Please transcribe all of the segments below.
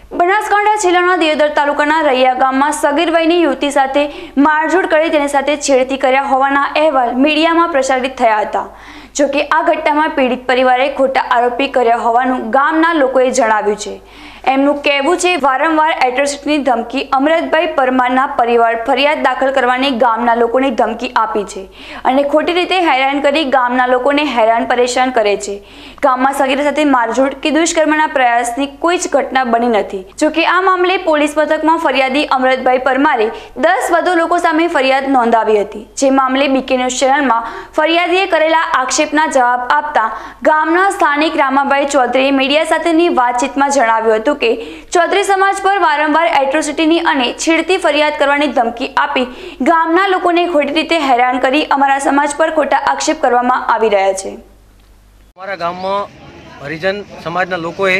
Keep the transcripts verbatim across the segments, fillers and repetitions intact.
બનાસકાંઠા જિલ્લાના દિયોદર તાલુકાના રૈયા ગામમાં સગીર વયની યુવતી સાથે મારઝૂડ કરી તેની સાથે છેડતી કર્યા હોવાના અહેવાલ મીડિયામાં પ્રસારિત થયા હતા। જો કે આ ઘટનામાં પીડિત પરિવારે ખોટા આરોપી કર્યા હોવાનું ગામના લોકોએ જણાવ્યું છે। એમનું કહેવું છે વારંવાર એટ્રોસિટીની ધમકી અમરતભાઈ પરમારના પરિવાર ફરિયાદ દાખલ કરવાની ગામના લોકોને ધમકી આપી છે અને ખોટી રીતે હેરાન કરી ગામના લોકોને હેરાન પરેશાન કરે છે। ગામમાં સગીર સાથે મારઝૂડ કે દુષ્કર્મના પ્રયાસની કોઈ જ ઘટના બની નથી। જો કે આ મામલે પોલીસ મથકમાં ફરિયાદી અમરતભાઈ પરમારે દસ વધુ લોકો સામે ફરિયાદ નોંધાવી હતી। જે મામલે બીકે ન્યૂઝ ચેનલમાં ફરિયાદીએ કરેલા આક્ષેપના જવાબ આપતા ગામના સ્થાનિક રામાભાઈ ચૌધરીએ મીડિયા સાથેની વાતચીતમાં જણાવ્યું હતું કે ચૌધરી સમાજ પર વારંવાર એટ્રોસિટીની અને છેડતી ફરિયાદ કરવાની ધમકી આપી ગામના લોકોને ખોટી રીતે હેરાન કરી અમારા સમાજ પર ખોટા આક્ષેપ કરવામાં આવી રહ્યા છે। અમારા ગામમાં હરિજન સમાજના લોકોએ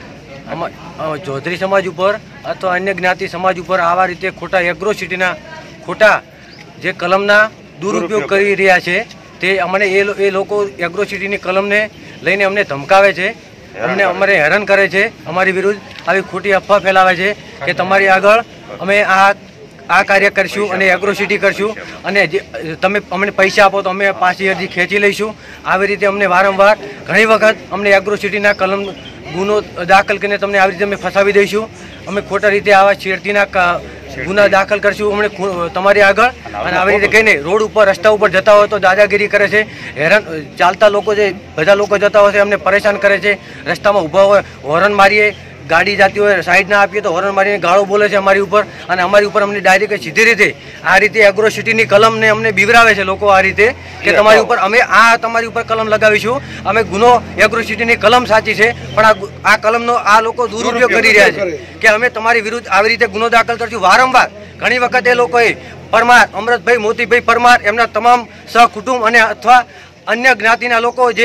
ચૌધરી સમાજ ઉપર અથવા અન્ય જ્ઞાતિ સમાજ ઉપર આવા રીતે ખોટા એગ્રોસિટીના ખોટા જે કલમના દુરુપયોગ કરી રહ્યા છે તે અમને એ લોકો એગ્રોસિટીની કલમને લઈને અમને ધમકાવે છે, અમને અમારે હેરાન કરે છે, અમારી વિરુદ્ધ આવી ખોટી અફવા ફેલાવે છે કે તમારી આગળ અમે આ આ કાર્ય કરશું અને એગ્રોસિટી કરશું અને તમે અમને પૈસા આપો તો અમે પાછી અરજી ખેંચી લઈશું। આવી રીતે અમને વારંવાર ઘણી વખત અમને એગ્રોસિટીના કલમ ગુનો દાખલ કરીને તમને આવી રીતે અમે ફસાવી દઈશું। અમે ખોટા રીતે આવા છેડતીના ગુના દાખલ કરશું અમને તમારી આગળ અને આવી રીતે કહીને રોડ ઉપર રસ્તા ઉપર જતા હોય તો દાદાગીરી કરે છે, હેરાન ચાલતા લોકો જે બધા લોકો જતા હોય છે અમને પરેશાન કરે છે। રસ્તામાં ઊભા હોય હોર્ન મારીએ, ગાડી જતી હોય સાઈડ ના આપીએ તો હોર્ન મારીને ગાળો બોલે છે અમારી ઉપર અને અમારી ઉપર અમને ડાયરેક્ટ સીધી રીતે આ રીતે એગ્રોસિટીની કલમને અમને બીવરાવે છે લોકો આ રીતે કે તમારી ઉપર અમે આ તમારી ઉપર કલમ લગાવીશું, અમે ગુનો એગ્રોસિટીની કલમ સાચી છે પણ આ આ કલમનો આ લોકો દુરુપયોગ કરી રહ્યા છે કે અમે તમારી વિરુદ્ધ આવી રીતે ગુનો દાખલ કરશું। વારંવાર ઘણી વખત એ લોકોએ પરમાર અમરતભાઈ મોતીભાઈ પરમાર એમના તમામ સહકુટુંબ અને અથવા અન્ય જ્ઞાતિના લોકો જે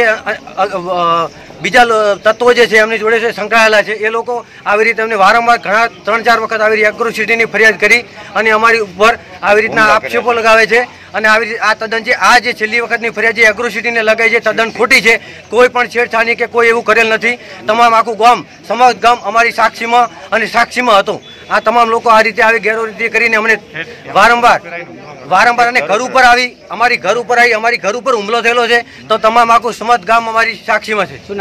બીજા તત્વો જે છે એમની જોડે છે સંકળાયેલા છે એ લોકો આવી રીતે અમને વારંવાર ઘણા ત્રણ ચાર વખત આવી એગ્રોસિટીની ફરિયાદ કરી અને અમારી ઉપર આવી રીતના આક્ષેપો લગાવે છે અને આવી રીતે આ તદ્દન છે આ જે છેલ્લી વખતની ફરિયાદ જે એગ્રોસિટીને લગાવી છે તદ્દન ખોટી છે। કોઈ પણ છેડછાણી કે કોઈ એવું કરેલ નથી। તમામ આખું ગામ સમગ્ર ગામ અમારી સાક્ષીમાં અને સાક્ષીમાં હતું। આ તમામ લોકો આ રીતે આવી ગેરરીતિ કરીને અમને વારંવાર વારંવાર અને ઘર ઉપર આવી અમારી ઘર ઉપર આવી અમારી ઘર ઉપર હુમલો થયેલો છે તો તમામ આખું સમજ ગામ અમારી સાક્ષીમાં છે।